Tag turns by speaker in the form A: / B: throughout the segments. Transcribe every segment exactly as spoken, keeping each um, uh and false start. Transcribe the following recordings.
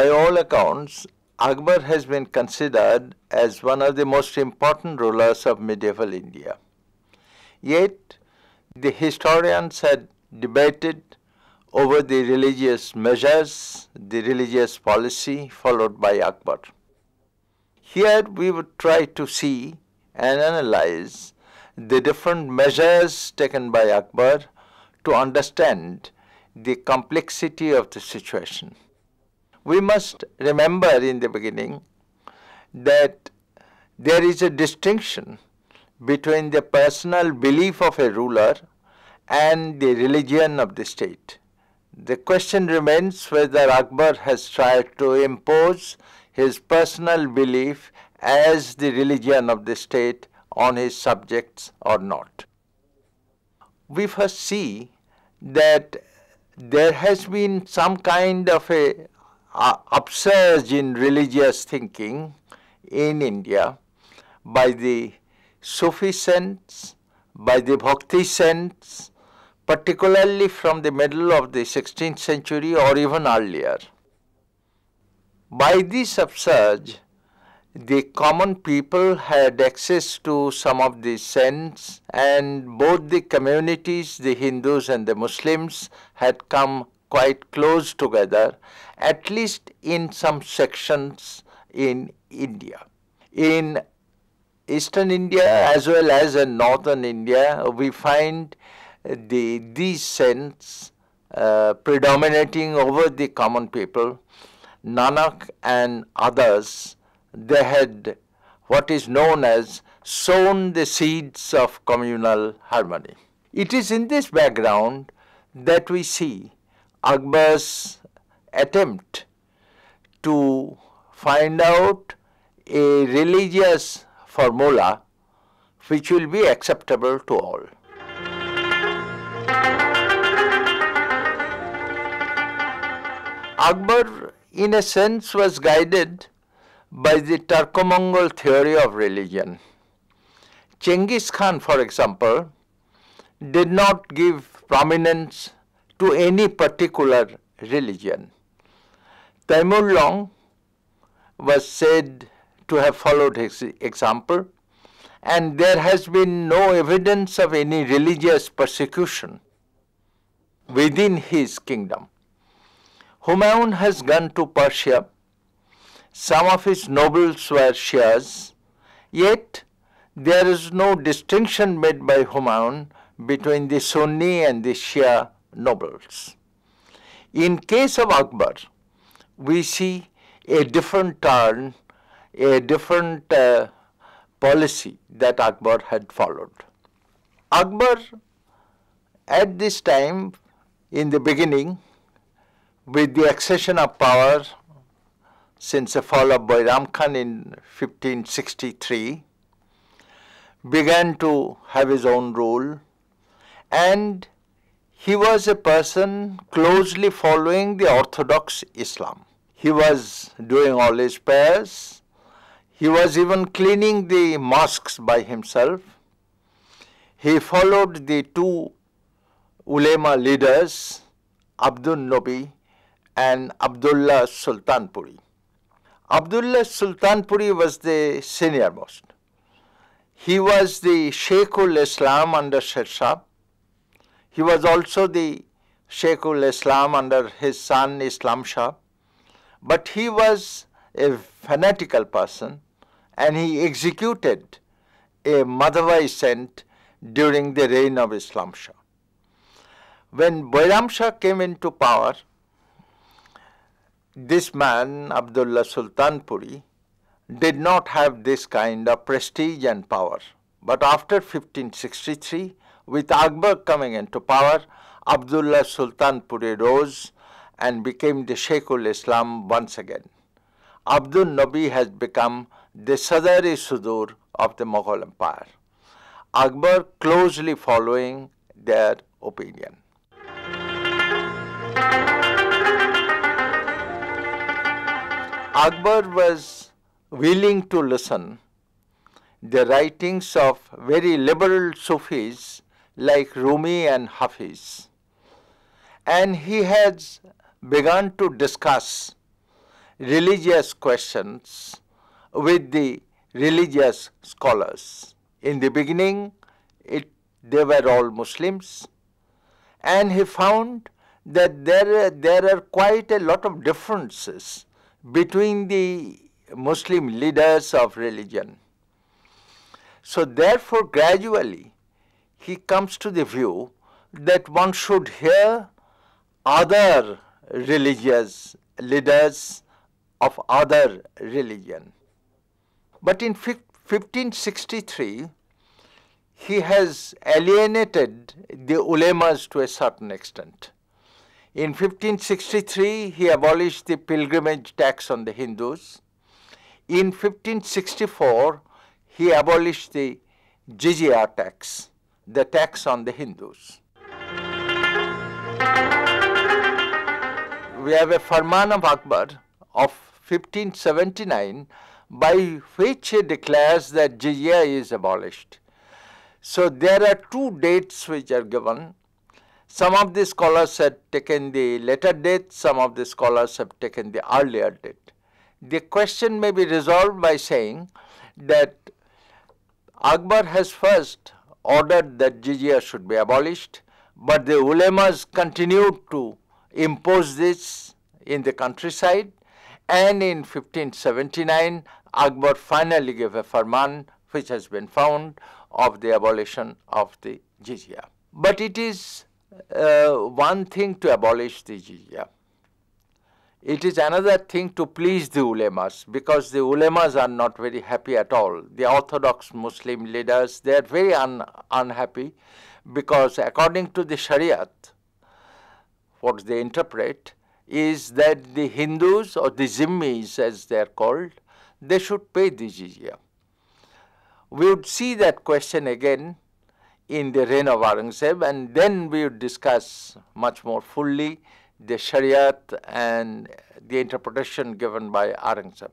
A: By all accounts, Akbar has been considered as one of the most important rulers of medieval India. Yet, the historians had debated over the religious measures, the religious policy followed by Akbar. Here we would try to see and analyze the different measures taken by Akbar to understand the complexity of the situation. We must remember in the beginning that there is a distinction between the personal belief of a ruler and the religion of the state. The question remains whether Akbar has tried to impose his personal belief as the religion of the state on his subjects or not. We first see that there has been some kind of a uh, upsurge in religious thinking in India by the Sufi saints, by the Bhakti saints, particularly from the middle of the sixteenth century or even earlier. By this upsurge, the common people had access to some of these saints, and both the communities, the Hindus and the Muslims, had come quite close together, at least in some sections in India. In Eastern India as well as in Northern India, we find the, these saints uh, predominating over the common people. Nanak and others, they had what is known as sown the seeds of communal harmony. It is in this background that we see Akbar's attempt to find out a religious formula which will be acceptable to all. Akbar, in a sense, was guided by the Turco-Mongol theory of religion. Genghis Khan, for example, did not give prominence to any particular religion. Taimur was said to have followed his example, and there has been no evidence of any religious persecution within his kingdom. Humayun has gone to Persia. Some of his nobles were Shias, yet there is no distinction made by Humayun between the Sunni and the Shia nobles. In case of Akbar, we see a different turn, a different uh, policy that Akbar had followed. Akbar, at this time, in the beginning, with the accession of power since the fall of Bairam Khan in fifteen sixty-three, began to have his own rule, and he was a person closely following the Orthodox Islam. He was doing all his prayers. He was even cleaning the mosques by himself. He followed the two ulema leaders, Abdul Nabi and Abdullah Sultanpuri. Abdullah Sultanpuri was the senior most. He was the Sheikhul Islam under Sher Shah. He was also the Sheikhul Islam under his son Islam Shah. But he was a fanatical person, and he executed a Madhavi saint during the reign of Islam Shah. When Bairam Shah came into power, this man, Abdullah Sultanpuri, did not have this kind of prestige and power. But after fifteen sixty-three, with Akbar coming into power, Abdullah Sultanpuri rose and became the Sheikhul Islam once again. Abdul Nabi has become the Sadr-e Sudur of the Mughal Empire. Akbar closely following their opinion. Akbar was willing to listen the writings of very liberal Sufis like Rumi and Hafiz, and he has begun to discuss religious questions with the religious scholars. In the beginning, it, they were all Muslims, and he found that there, there are quite a lot of differences between the Muslim leaders of religion. So therefore, gradually, he comes to the view that one should hear other religious leaders of other religion. But in fifteen sixty-three, he has alienated the ulemas to a certain extent. In fifteen sixty-three, he abolished the pilgrimage tax on the Hindus. In fifteen sixty-four, he abolished the jizya tax, the tax on the Hindus. We have a Farman of Akbar of fifteen seventy-nine by which he declares that jizya is abolished. So there are two dates which are given. Some of the scholars have taken the later date, some of the scholars have taken the earlier date. The question may be resolved by saying that Akbar has first ordered that jizya should be abolished, but the ulemas continued to impose this in the countryside, and in fifteen seventy-nine, Akbar finally gave a farman which has been found of the abolition of the jizya. But it is uh, one thing to abolish the jizya. It is another thing to please the ulemas, because the ulemas are not very happy at all. The orthodox Muslim leaders, they are very un unhappy because according to the Shariat, what they interpret is that the Hindus, or the Zimmis as they are called, they should pay the jizya. We would see that question again in the reign of Aurangzeb, and then we would discuss much more fully the Shariat and the interpretation given by Aurangzeb.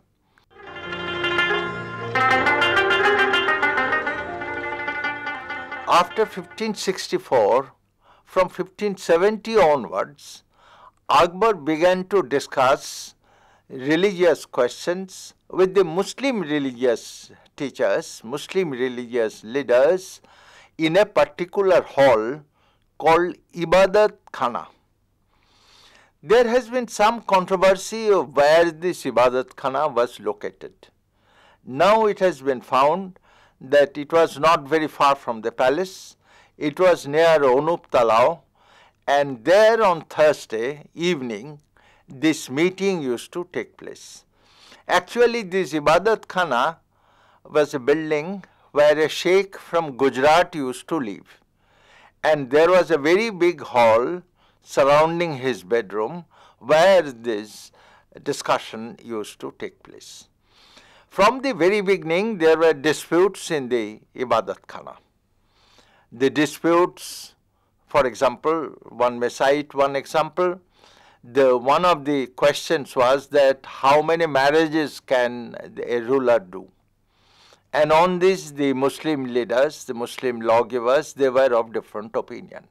A: After fifteen sixty-four, from fifteen seventy onwards, Akbar began to discuss religious questions with the Muslim religious teachers, Muslim religious leaders in a particular hall called Ibadat Khana. There has been some controversy of where this Ibadat Khana was located. Now it has been found that it was not very far from the palace. It was near Onup Talao, and there on Thursday evening, this meeting used to take place. Actually, this Ibadat Khana was a building where a sheikh from Gujarat used to live. And there was a very big hall surrounding his bedroom where this discussion used to take place. From the very beginning, there were disputes in the Ibadat Khana. The disputes, for example, one may cite one example. The, one of the questions was that how many marriages can a ruler do? And on this, the Muslim leaders, the Muslim lawgivers, they were of different opinion.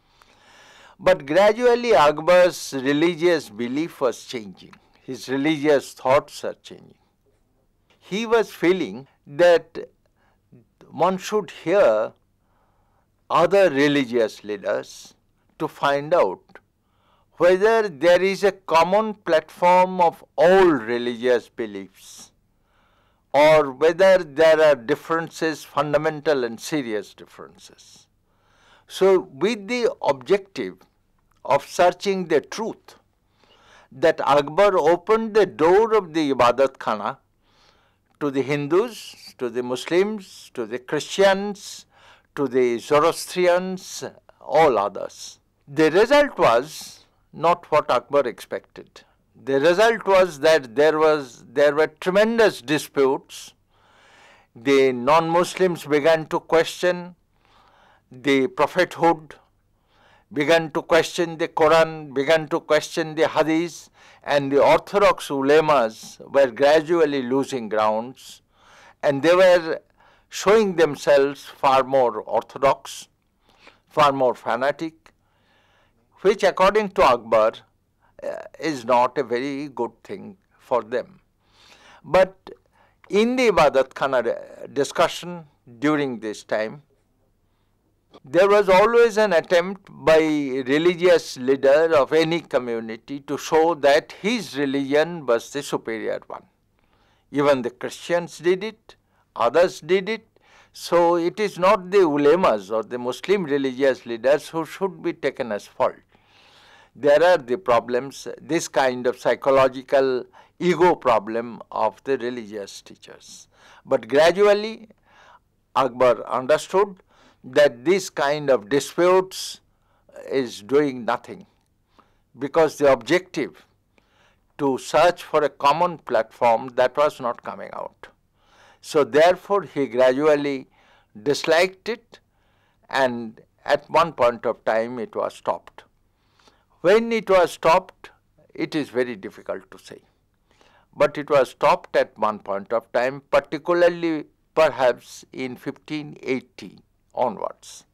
A: But gradually, Akbar's religious belief was changing. His religious thoughts are changing. He was feeling that one should hear other religious leaders to find out whether there is a common platform of all religious beliefs, or whether there are differences, fundamental and serious differences. So with the objective of searching the truth, that Akbar opened the door of the Ibadat Khana to the Hindus, to the Muslims, to the Christians, to the Zoroastrians, all others. The result was not what Akbar expected. The result was that there was there were tremendous disputes. The non-Muslims began to question the prophethood, began to question the Quran, began to question the Hadith, and the orthodox ulemas were gradually losing grounds, and they were showing themselves far more orthodox, far more fanatic, which according to Akbar uh, is not a very good thing for them. But in the Ibadat Khana discussion during this time, there was always an attempt by religious leader of any community to show that his religion was the superior one. Even the Christians did it, others did it. So it is not the ulemas or the Muslim religious leaders who should be taken as fault. There are the problems, this kind of psychological ego problem of the religious teachers. But gradually, Akbar understood that this kind of disputes is doing nothing, because the objective to search for a common platform, that was not coming out. So therefore he gradually disliked it, and at one point of time it was stopped. When it was stopped, it is very difficult to say. But it was stopped at one point of time, particularly perhaps in fifteen eighty onwards.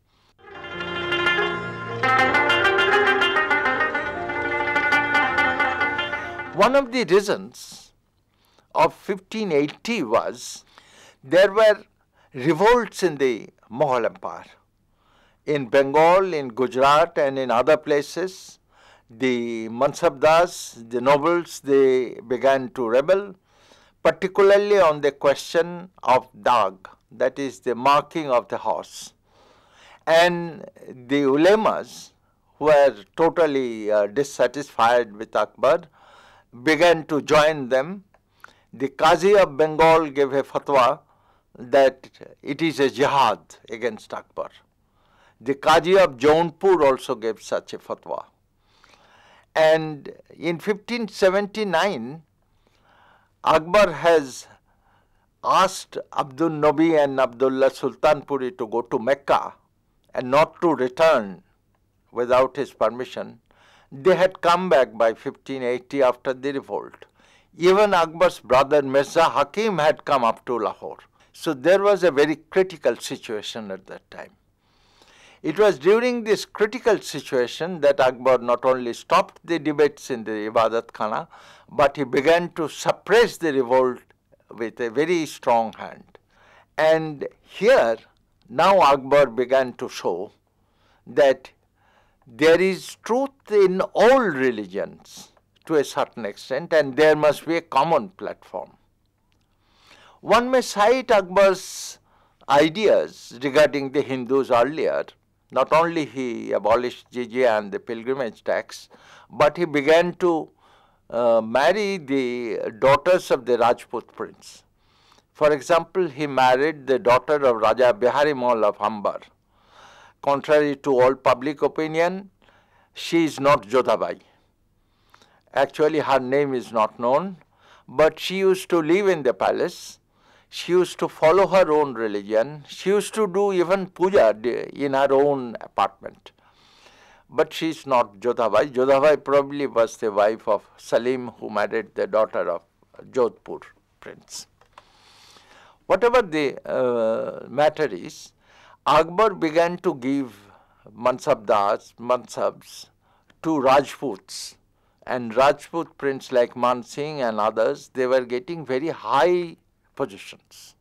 A: One of the reasons of fifteen eighty was there were revolts in the Mughal Empire. In Bengal, in Gujarat and in other places, the Mansabdars, the nobles, they began to rebel, particularly on the question of dag, that is the marking of the horse. And the ulemas, who were totally uh, dissatisfied with Akbar, began to join them. The Qazi of Bengal gave a fatwa that it is a jihad against Akbar. The Qazi of Jaunpur also gave such a fatwa. And in fifteen seventy-nine, Akbar has asked Abdul Nabi and Abdullah Sultanpuri to go to Mecca and not to return without his permission. They had come back by fifteen eighty after the revolt. Even Akbar's brother Mirza Hakim had come up to Lahore. So there was a very critical situation at that time. It was during this critical situation that Akbar not only stopped the debates in the Ibadat Khana, but he began to suppress the revolt with a very strong hand. And here, now Akbar began to show that there is truth in all religions to a certain extent, and there must be a common platform. One may cite Akbar's ideas regarding the Hindus earlier. Not only he abolished jizya and the pilgrimage tax, but he began to uh, marry the daughters of the Rajput prince. For example, he married the daughter of Raja Bihari Mal of Ambar. Contrary to all public opinion, she is not Jodhabai. Actually, her name is not known, but she used to live in the palace. She used to follow her own religion. She used to do even puja in her own apartment. But she is not Jodhabai. Jodhabai probably was the wife of Salim, who married the daughter of Jodhpur prince. Whatever the uh, matter is, Akbar began to give mansabdars, mansabs to Rajputs. And Rajput prince like Man Singh and others, they were getting very high positions.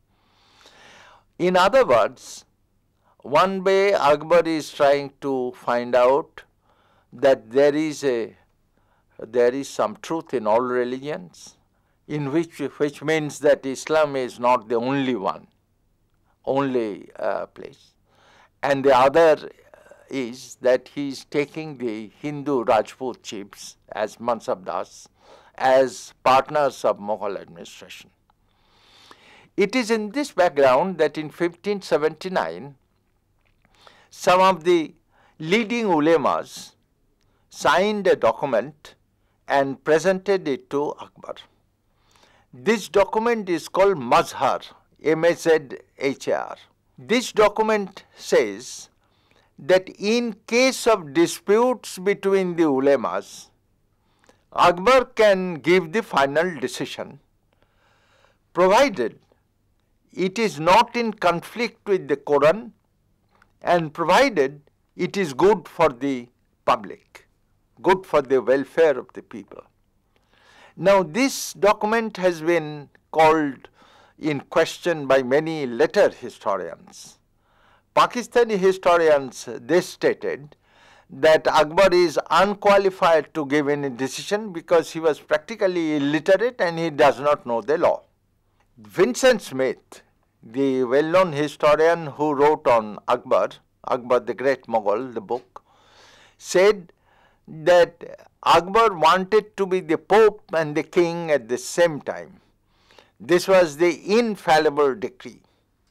A: In other words, one way Akbar is trying to find out that there is a there is some truth in all religions, in which which means that Islam is not the only one, only uh, place. And the other is that he is taking the Hindu Rajput chiefs as mansabdars, as partners of Mughal administration. It is in this background that in fifteen seventy-nine, some of the leading ulemas signed a document and presented it to Akbar. This document is called Mazhar, M A Z H A R. This document says that in case of disputes between the ulemas, Akbar can give the final decision, provided it is not in conflict with the Quran and provided it is good for the public, good for the welfare of the people. Now this document has been called in question by many later historians. Pakistani historians, they stated that Akbar is unqualified to give any decision because he was practically illiterate and he does not know the law. Vincent Smith, the well-known historian who wrote on Akbar, Akbar the Great Mughal, the book, said that Akbar wanted to be the Pope and the King at the same time. This was the infallible decree.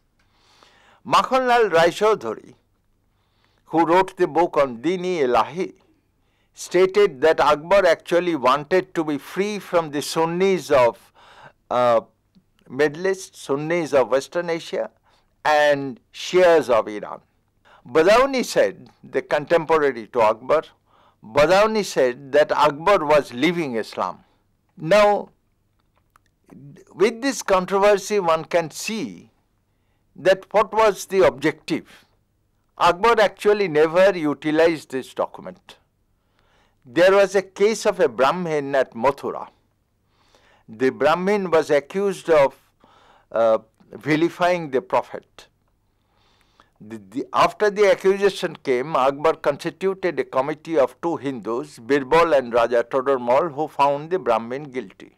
A: Makhanlal Raichaudhuri, who wrote the book on Din-e-Ilahi, stated that Akbar actually wanted to be free from the Sunnis of uh, Middle East, Sunnis of Western Asia, and Shias of Iran. Badauni said, the contemporary to Akbar, Badauni said that Akbar was leaving Islam. Now, with this controversy, one can see that what was the objective. Akbar actually never utilized this document. There was a case of a Brahmin at Mathura. The Brahmin was accused of uh, vilifying the Prophet. The, the, after the accusation came, Akbar constituted a committee of two Hindus, Birbal and Raja Todarmal, who found the Brahmin guilty.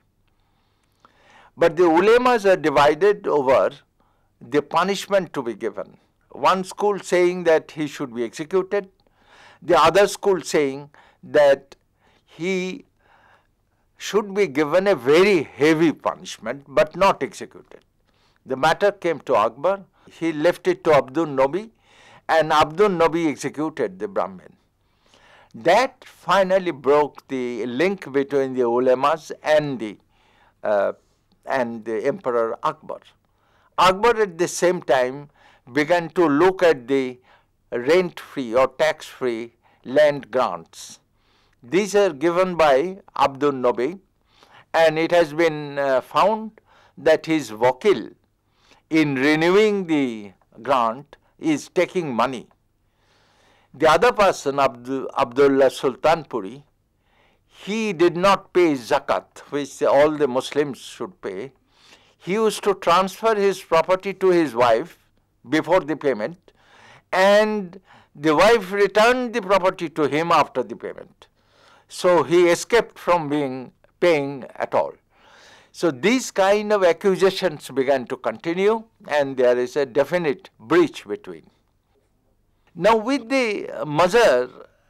A: But the ulemas are divided over the punishment to be given. One school saying that he should be executed, the other school saying that he should be given a very heavy punishment but not executed. The matter came to Akbar. He left it to Abdul Nabi, and Abdul Nabi executed the Brahmin. That finally broke the link between the ulemas and the uh, and the Emperor Akbar. Akbar at the same time began to look at the rent-free or tax-free land grants. These are given by Abdul Nabi, and it has been uh, found that his wakil in renewing the grant is taking money. The other person, Abdul, Abdullah Sultanpuri, he did not pay zakat, which all the Muslims should pay. He used to transfer his property to his wife before the payment, and the wife returned the property to him after the payment. So he escaped from being paying at all. So these kind of accusations began to continue, and there is a definite breach between. Now with the Mazhar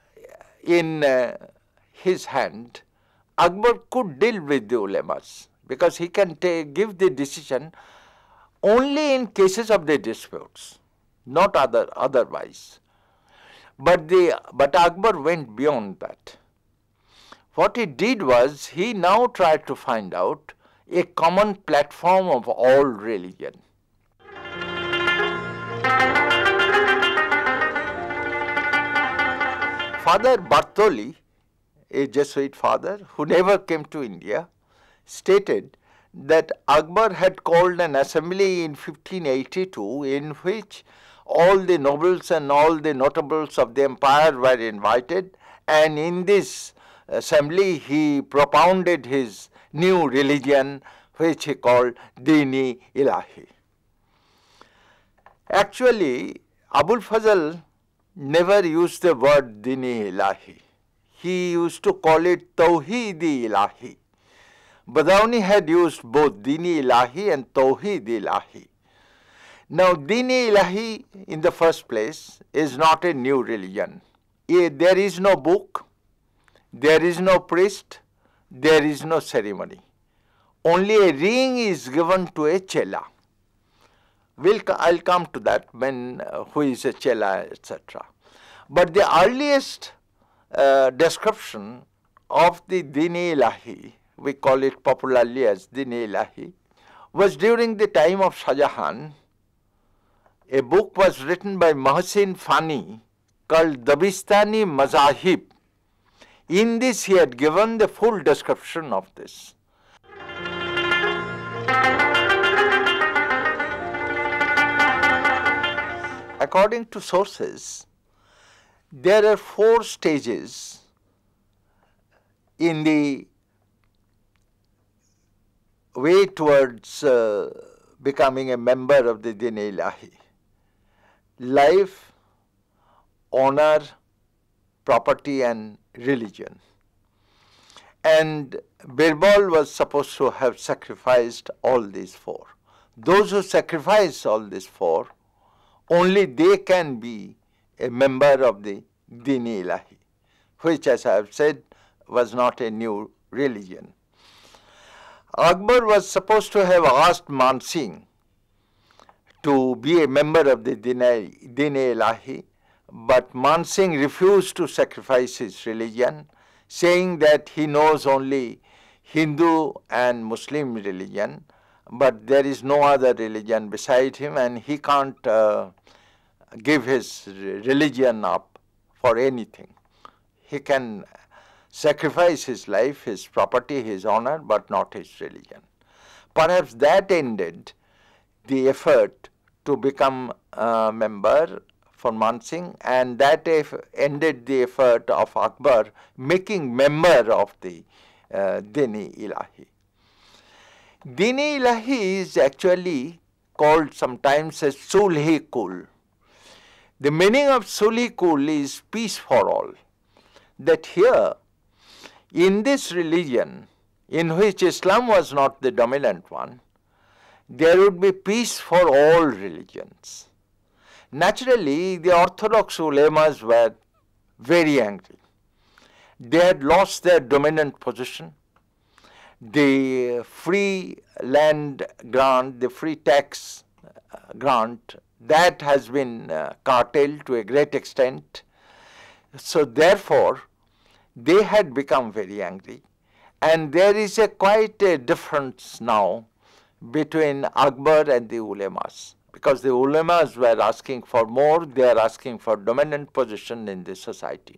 A: in uh, his hand, Akbar could deal with the ulemas because he can give the decision only in cases of the disputes, not other otherwise. But the but Akbar went beyond that. What he did was he now tried to find out a common platform of all religion. Father Bartoli, a Jesuit father who never came to India, stated that Akbar had called an assembly in fifteen eighty-two in which all the nobles and all the notables of the empire were invited, and in this assembly he propounded his new religion, which he called Din-e-Ilahi. Actually, Abul Fazl never used the word Din-e-Ilahi. He used to call it Tawheed-e-Ilahi. Badauni had used both Din-e-Ilahi and Tawheed-e-Ilahi. Now, Din-e-Ilahi in the first place is not a new religion. There is no book, there is no priest, there is no ceremony. Only a ring is given to a chela. We'll, I'll come to that, when, uh, who is a chela, et cetera. But the earliest uh, description of the Din-e-Ilahi, we call it popularly as Din-e-Ilahi, was during the time of Shah Jahan. A book was written by Mohsin Fani called Dabistani Mazahib. In this he had given the full description of this. According to sources, there are four stages in the way towards uh, becoming a member of the Din-e-Ilahi. Life, honor, property and religion. And Birbal was supposed to have sacrificed all these four. Those who sacrifice all these four, only they can be a member of the Din-e-Ilahi, which, as I have said, was not a new religion. Akbar was supposed to have asked Man Singh to be a member of the Din-e-Ilahi, but Man Singh refused to sacrifice his religion, saying that he knows only Hindu and Muslim religion, but there is no other religion beside him, and he can't uh, give his religion up for anything. He can sacrifice his life, his property, his honor, but not his religion. Perhaps that ended the effort to become a member for Man Singh, and that ended the effort of Akbar making member of the uh, Din-e-Ilahi. Din-e-Ilahi is actually called sometimes as Sulh-e-Kul. The meaning of Sulh-e-Kul is peace for all. That here, in this religion, in which Islam was not the dominant one, there would be peace for all religions. Naturally, the Orthodox ulemas were very angry. They had lost their dominant position. The free land grant, the free tax grant, that has been uh, curtailed to a great extent. So therefore, they had become very angry. And there is a quite a difference now between Akbar and the ulemas, because the ulemas were asking for more, they are asking for dominant position in the society.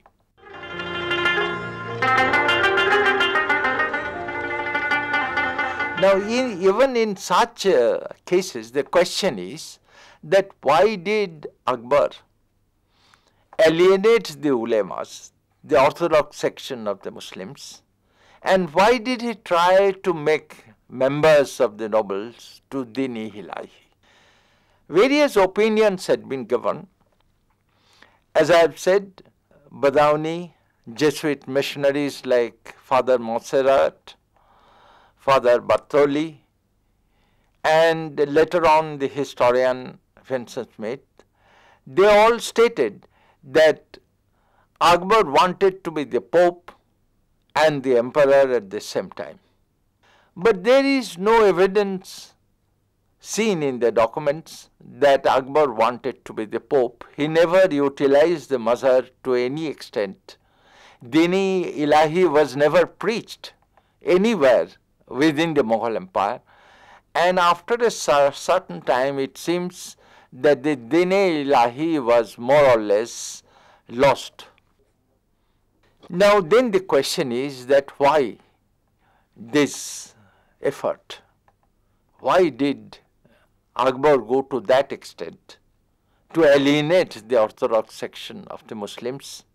A: Now, in, even in such uh, cases, the question is that why did Akbar alienate the ulemas, the orthodox section of the Muslims, and why did he try to make members of the nobles to Din-e-Ilahi? Various opinions had been given. As I have said, Badauni, Jesuit missionaries like Father Montserrat, Father Bartoli, and later on the historian Vincent Smith, they all stated that Akbar wanted to be the Pope and the Emperor at the same time. But there is no evidence seen in the documents that Akbar wanted to be the Pope. He never utilized the Mazhar to any extent. Din-e-Ilahi was never preached anywhere within the Mughal Empire, and after a certain time it seems that the Din-e-Ilahi was more or less lost. Now then the question is that why this effort? Why did Akbar go to that extent to alienate the orthodox section of the Muslims?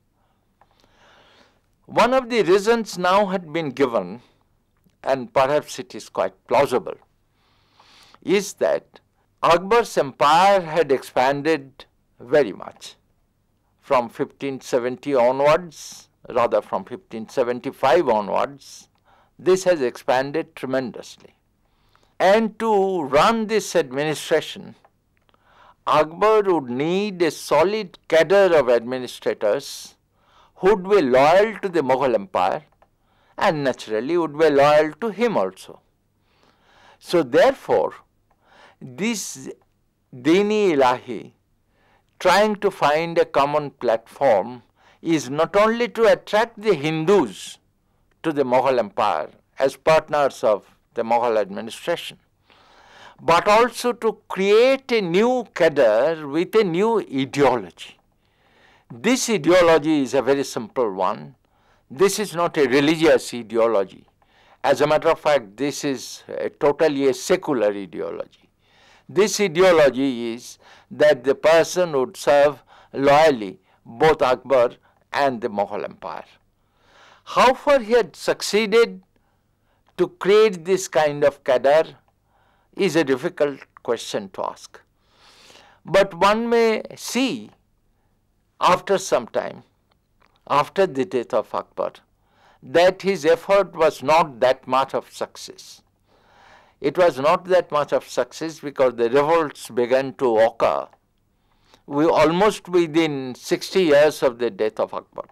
A: One of the reasons now had been given, and perhaps it is quite plausible, is that Akbar's empire had expanded very much. From fifteen seventy onwards, rather from fifteen seventy-five onwards, this has expanded tremendously. And to run this administration, Akbar would need a solid cadre of administrators who would be loyal to the Mughal Empire and naturally would be loyal to him also. So therefore, this Din-e-Ilahi, trying to find a common platform, is not only to attract the Hindus to the Mughal Empire as partners of the Mughal administration, but also to create a new cadre with a new ideology. This ideology is a very simple one. This is not a religious ideology. As a matter of fact, this is a totally a secular ideology. This ideology is that the person would serve loyally both Akbar and the Mughal Empire. How far he had succeeded to create this kind of cadre is a difficult question to ask. But one may see after some time, after the death of Akbar, that his effort was not that much of success. It was not that much of success because the revolts began to occur we almost within sixty years of the death of Akbar.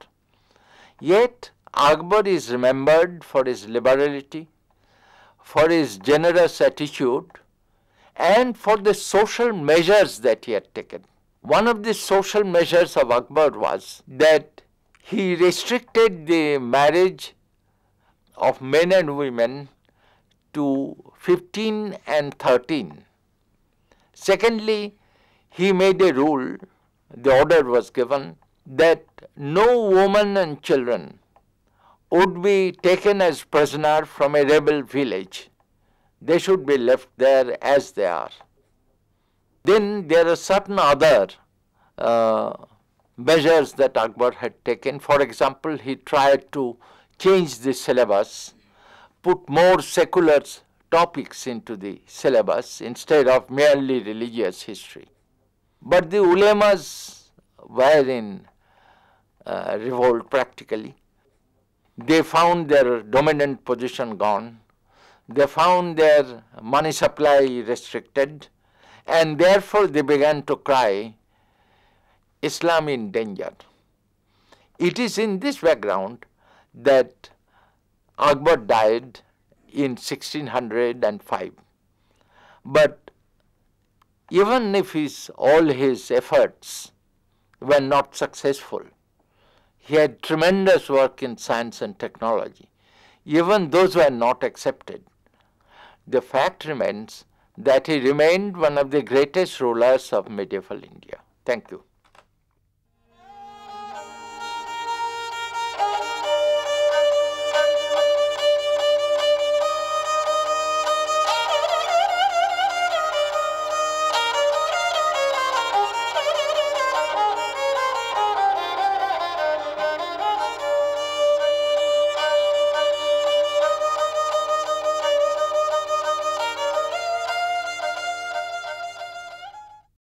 A: Yet Akbar is remembered for his liberality, for his generous attitude, and for the social measures that he had taken. One of the social measures of Akbar was that he restricted the marriage of men and women to fifteen and thirteen. Secondly, he made a rule, the order was given, that no woman and children would be taken as prisoner from a rebel village. They should be left there as they are. Then there are certain other uh, measures that Akbar had taken. For example, he tried to change the syllabus, put more secular topics into the syllabus instead of merely religious history. But the ulemas were in uh, revolt practically. They found their dominant position gone. They found their money supply restricted, and therefore they began to cry, Islam in danger. It is in this background that Akbar died in sixteen oh five. But even if his, all his efforts were not successful, he had tremendous work in science and technology. Even those were not accepted. The fact remains that he remained one of the greatest rulers of medieval India. Thank you.